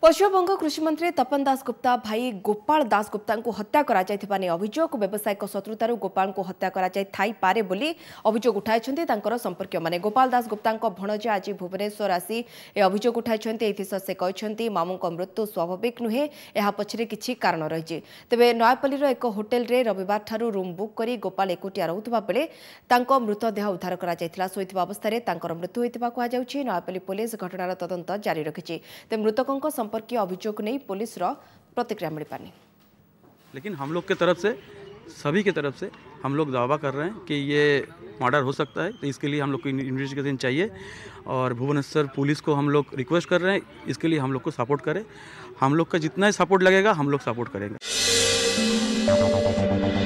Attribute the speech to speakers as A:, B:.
A: पश्चिमबंग कृषि मंत्री तपन दास गुप्ता भाई गोपाल दास गुप्ता को हत्या करा अभियोग व्यावसायिक शत्रुतार गोपाल को हत्या पारे बोली अभियोग उठाई संपर्क माने गोपाल दास गुप्ता भणजा आज भुवनेश्वर आसी अभियोग उठाई से कहते मामू मृत्यु स्वाभाविक नुहे यह पछरे किछि कारण रही तेबे नयापल्ली एक होटेल रे रविवार ठारू रूम बुक करी गोपाल एकुटिया रहुतबा बेले मृतदेह उद्धार करा शोइथिबा अवस्था मृत्यु होइतिबा कुहाଯାଉଛି। नयापल्ली पुलिस घटनार तदंत जारी रखिछि। ते मृतकों संपर्कीय अभियोग नहीं पुलिस प्रतिक्रिया मिल पानी,
B: लेकिन हम लोग के तरफ से सभी के तरफ से हम लोग दावा कर रहे हैं कि ये मर्डर हो सकता है। तो इसके लिए हम लोग को इन्वेस्टिगेशन चाहिए और भुवनेश्वर पुलिस को हम लोग रिक्वेस्ट कर रहे हैं, इसके लिए हम लोग को सपोर्ट करें। हम लोग का जितना ही सपोर्ट लगेगा हम लोग सपोर्ट करेंगे।